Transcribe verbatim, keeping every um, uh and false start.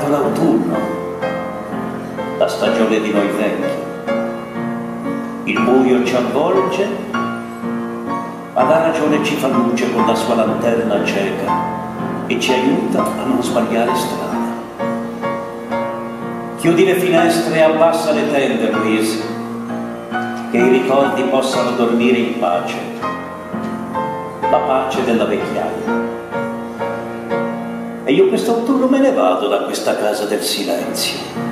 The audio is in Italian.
arrivato l'autunno, la stagione di noi vecchi. Il buio ci avvolge, ma la ragione ci fa luce con la sua lanterna cieca e ci aiuta a non sbagliare strada. Chiudi le finestre e abbassa le tende, Louise, che i ricordi possano dormire in pace, la pace della vecchiaia. E io quest'autunno me ne vado da questa casa del silenzio.